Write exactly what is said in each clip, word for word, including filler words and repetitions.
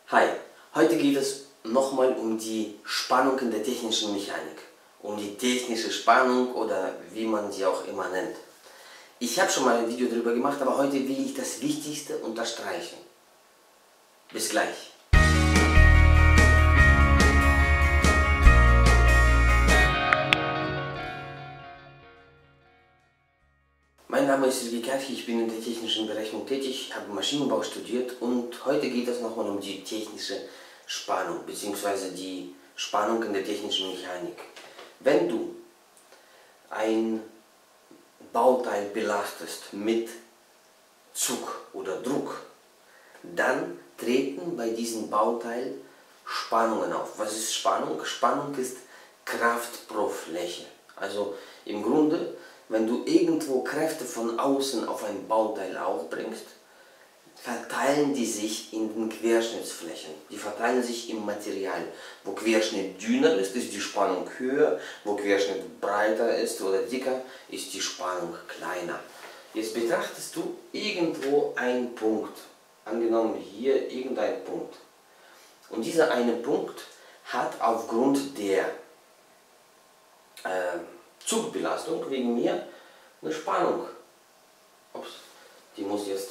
Hi, heute geht es nochmal um die Spannung in der technischen Mechanik, um die technische Spannung oder wie man sie auch immer nennt. Ich habe schon mal ein Video darüber gemacht, aber heute will ich das Wichtigste unterstreichen. Bis gleich. Mein Name ist Sergei Karchi, ich bin in der technischen Berechnung tätig, habe Maschinenbau studiert und heute geht es nochmal um die technische Spannung bzw. die Spannung in der technischen Mechanik. Wenn du ein Bauteil belastest mit Zug oder Druck, dann treten bei diesem Bauteil Spannungen auf. Was ist Spannung? Spannung ist Kraft pro Fläche. Also im Grunde, wenn du irgendwo Kräfte von außen auf ein Bauteil aufbringst, verteilen die sich in den Querschnittsflächen. Die verteilen sich im Material. Wo Querschnitt dünner ist, ist die Spannung höher. Wo Querschnitt breiter ist oder dicker, ist die Spannung kleiner. Jetzt betrachtest du irgendwo einen Punkt. Angenommen hier irgendein Punkt. Und dieser eine Punkt hat aufgrund der äh, Zugbelastung wegen mir eine Spannung. Ups, die muss jetzt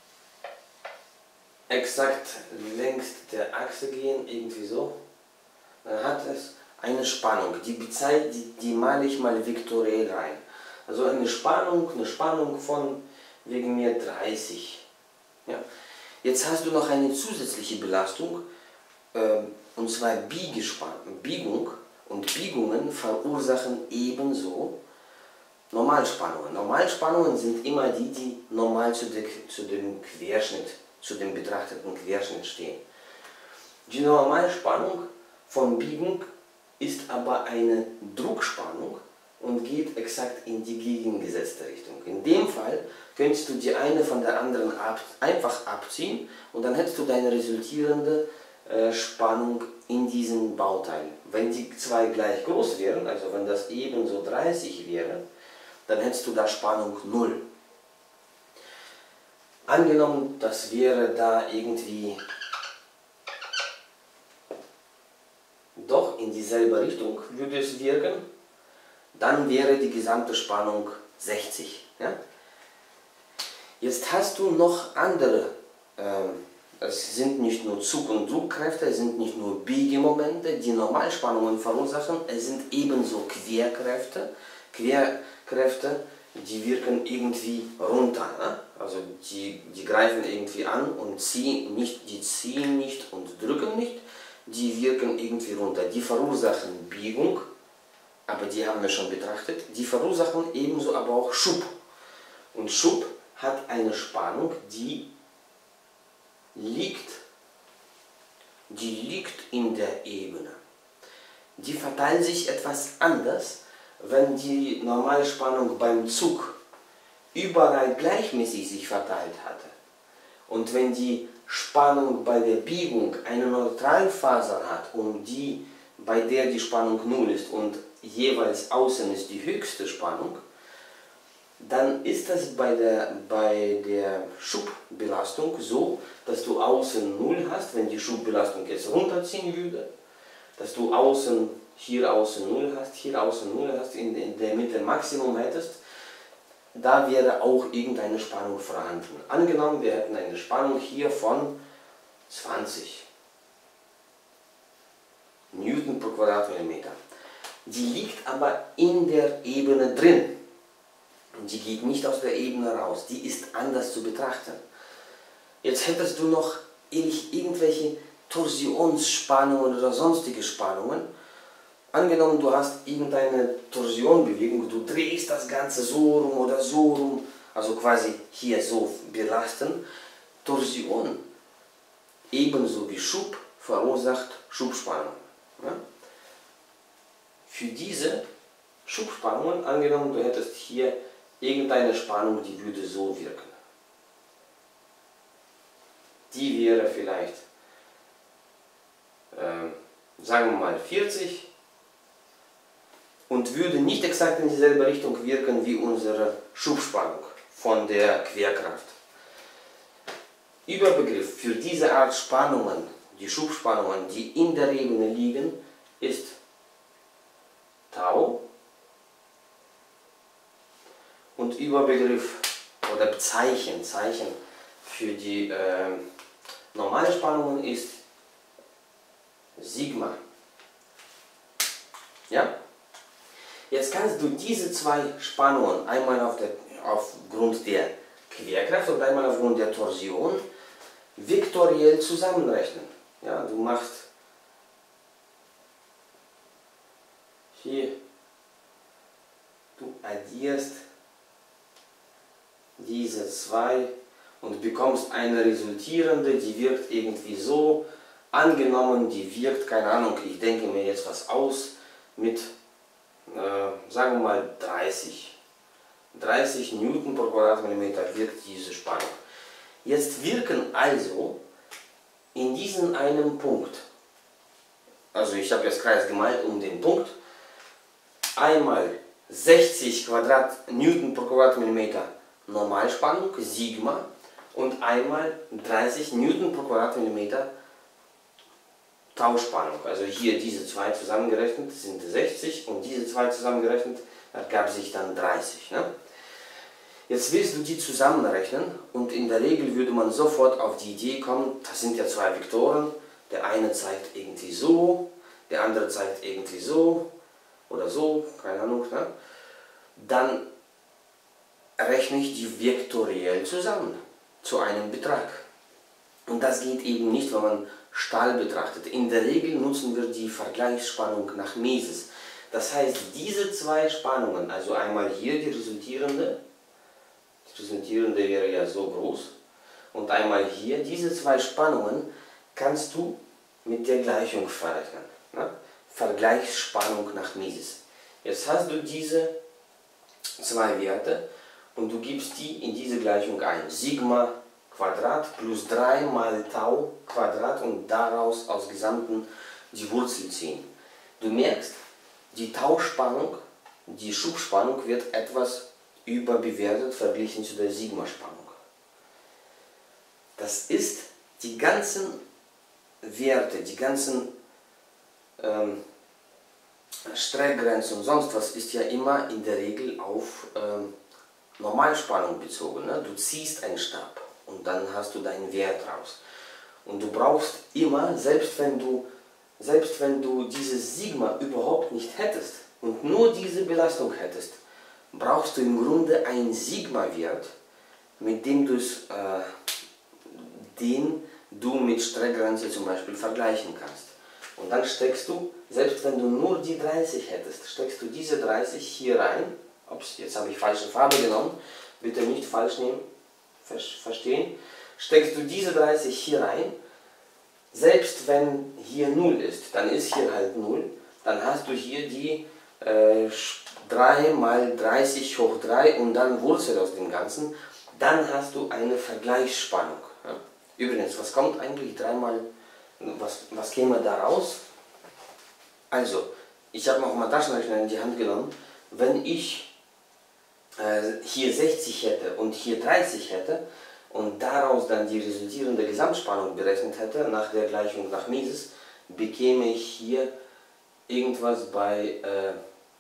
exakt längs der Achse gehen, irgendwie so. Dann hat es eine Spannung, die, die, die male ich mal vektoriell rein. Also eine Spannung, eine Spannung von wegen mir dreißig. Ja. Jetzt hast du noch eine zusätzliche Belastung, äh, und zwar Biegung. Und Biegungen verursachen ebenso Normalspannungen. Normalspannungen sind immer die, die normal zu, de, zu dem Querschnitt, zu dem betrachteten Querschnitt stehen. Die Normalspannung von Biegung ist aber eine Druckspannung und geht exakt in die gegengesetzte Richtung. In dem Fall könntest du die eine von der anderen ab, einfach abziehen und dann hättest du deine resultierende äh, Spannung in diesem Bauteil. Wenn die zwei gleich groß wären, also wenn das ebenso dreißig wäre, dann hättest du da Spannung null. Angenommen, das wäre da irgendwie doch in dieselbe Richtung, würde es wirken, dann wäre die gesamte Spannung sechzig. Ja? Jetzt hast du noch andere, ähm, es sind nicht nur Zug- und Druckkräfte, es sind nicht nur Biegemomente, die Normalspannungen verursachen, es sind ebenso Querkräfte, Querkräfte, die wirken irgendwie runter, ne? Also die, die greifen irgendwie an und ziehen nicht, die ziehen nicht und drücken nicht, die wirken irgendwie runter, die verursachen Biegung, aber die haben wir schon betrachtet, die verursachen ebenso aber auch Schub. Und Schub hat eine Spannung, die liegt, die liegt in der Ebene. Die verteilt sich etwas anders, wenn die Normalspannung beim Zug überall gleichmäßig sich verteilt hatte. Und wenn die Spannung bei der Biegung eine Neutralfaser hat, um die, bei der die Spannung null ist und jeweils außen ist die höchste Spannung, dann ist das bei der, bei der Schubbelastung so, dass du außen null hast, wenn die Schubbelastung jetzt runterziehen würde, dass du außen, hier außen null hast, hier außen null hast, in, in der Mitte Maximum hättest, da wäre auch irgendeine Spannung vorhanden. Angenommen, wir hätten eine Spannung hier von zwanzig Newton pro Quadratmillimeter. Die liegt aber in der Ebene drin. Und die geht nicht aus der Ebene raus, die ist anders zu betrachten. Jetzt hättest du noch irgendwelche Torsionsspannungen oder sonstige Spannungen. Angenommen, du hast irgendeine Torsionbewegung, du drehst das Ganze so rum oder so rum, also quasi hier so belasten. Torsion, ebenso wie Schub, verursacht Schubspannung. Ja? Für diese Schubspannungen, angenommen, du hättest hier irgendeine Spannung, die würde so wirken. Die wäre vielleicht, äh, sagen wir mal, vierzig und würde nicht exakt in dieselbe Richtung wirken wie unsere Schubspannung von der Querkraft. Überbegriff für diese Art Spannungen, die Schubspannungen, die in der Ebene liegen, ist Tau und Überbegriff oder Zeichen, Zeichen für die äh, normale Spannungen ist Sigma. Ja? Jetzt kannst du diese zwei Spannungen einmal auf der, aufgrund der Querkraft und einmal aufgrund der Torsion vektoriell zusammenrechnen. Ja, du machst hier, du addierst diese zwei und bekommst eine resultierende, die wirkt irgendwie so, angenommen, die wirkt, keine Ahnung, ich denke mir jetzt was aus, mit, äh, sagen wir mal, dreißig. dreißig Newton pro Quadratmillimeter wirkt diese Spannung. Jetzt wirken also in diesem einen Punkt, also ich habe jetzt Kreis gemalt um den Punkt, einmal sechzig Quadrat Newton pro Quadratmillimeter Normalspannung, Sigma, und einmal dreißig Newton pro Quadratmillimeter Tauspannung. Also hier diese zwei zusammengerechnet sind sechzig und diese zwei zusammengerechnet ergab sich dann dreißig. Ne? Jetzt willst du die zusammenrechnen und in der Regel würde man sofort auf die Idee kommen, das sind ja zwei Vektoren, der eine zeigt irgendwie so, der andere zeigt irgendwie so oder so, keine Ahnung. Ne? Dann rechne ich die vektoriell zusammen zu einem Betrag. Und das geht eben nicht, wenn man Stahl betrachtet. In der Regel nutzen wir die Vergleichsspannung nach Mises. Das heißt, diese zwei Spannungen, also einmal hier die resultierende, die resultierende wäre ja so groß, und einmal hier, diese zwei Spannungen kannst du mit der Gleichung verrechnen. Ne? Vergleichsspannung nach Mises. Jetzt hast du diese zwei Werte und du gibst die in diese Gleichung ein. Sigma Quadrat plus drei mal Tau Quadrat und daraus aus Gesamten die Wurzel ziehen. Du merkst, die Tauspannung, die Schubspannung wird etwas überbewertet verglichen zu der Sigma-Spannung. Das ist die ganzen Werte, die ganzen ähm, Streckgrenzen und sonst was ist ja immer in der Regel auf ähm, Normalspannung bezogen. Ne? Du ziehst einen Stab und dann hast du deinen Wert raus. Und du brauchst immer, selbst wenn du, selbst wenn du dieses Sigma überhaupt nicht hättest und nur diese Belastung hättest, brauchst du im Grunde einen Sigma-Wert, mit dem du es, äh, den du mit Streckgrenze zum Beispiel vergleichen kannst. Und dann steckst du, selbst wenn du nur die dreißig hättest, steckst du diese dreißig hier rein. Ups, jetzt habe ich falsche Farbe genommen, bitte nicht falsch nehmen, verstehen. Steckst du diese dreißig hier rein, selbst wenn hier null ist, dann ist hier halt null, dann hast du hier die äh, drei mal dreißig hoch drei und dann Wurzel aus dem Ganzen, dann hast du eine Vergleichsspannung. Ja. Übrigens, was kommt eigentlich drei mal, was, was käme da raus? Also, ich habe noch mal Taschenrechner in die Hand genommen, wenn ich äh, hier sechzig hätte und hier dreißig hätte und daraus dann die resultierende Gesamtspannung berechnet hätte, nach der Gleichung nach Mises, bekäme ich hier irgendwas bei äh,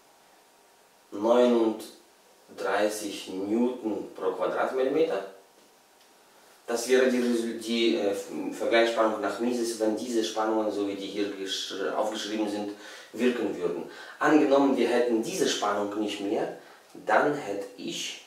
neununddreißig Newton pro Quadratmillimeter. Das wäre die, die äh, Vergleichsspannung nach Mises, wenn diese Spannungen, so wie die hier aufgeschrieben sind, wirken würden. Angenommen, wir hätten diese Spannung nicht mehr, dann hätte ich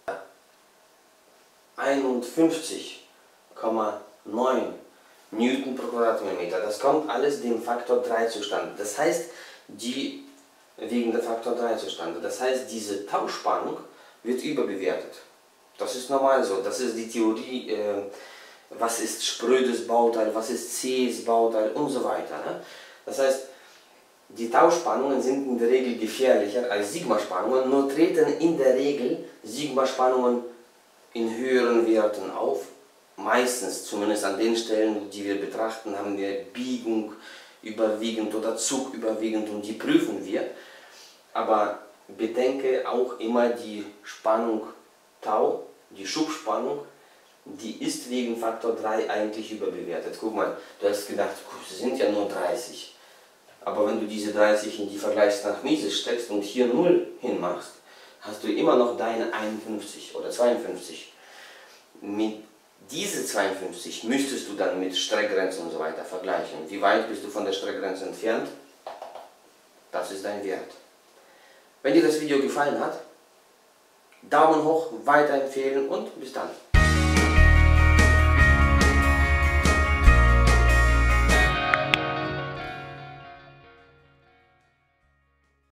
einundfünfzig Komma neun Newton pro Quadratmillimeter. Das kommt alles dem Faktor drei zustande. Das heißt, die wegen der Faktor drei zustande. Das heißt, diese Tauspannung wird überbewertet. Das ist normal so. Das ist die Theorie, äh, was ist sprödes Bauteil, was ist zähes Bauteil und so weiter. Ne? Das heißt, die Tauspannungen sind in der Regel gefährlicher als Sigma-Spannungen, nur treten in der Regel Sigma-Spannungen in höheren Werten auf. Meistens, zumindest an den Stellen, die wir betrachten, haben wir Biegung überwiegend oder Zug überwiegend und die prüfen wir. Aber bedenke auch immer die Spannung Tau, die Schubspannung, die ist wegen Faktor drei eigentlich überbewertet. Guck mal, du hast gedacht, es sind ja nur dreißig. Aber wenn du diese dreißig in die Vergleichs nach Mises steckst und hier null hinmachst, hast du immer noch deine einundfünfzig oder zweiundfünfzig. Mit diese zweiundfünfzig müsstest du dann mit Streckgrenze und so weiter vergleichen. Wie weit bist du von der Streckgrenze entfernt? Das ist dein Wert. Wenn dir das Video gefallen hat, Daumen hoch, weiterempfehlen und bis dann.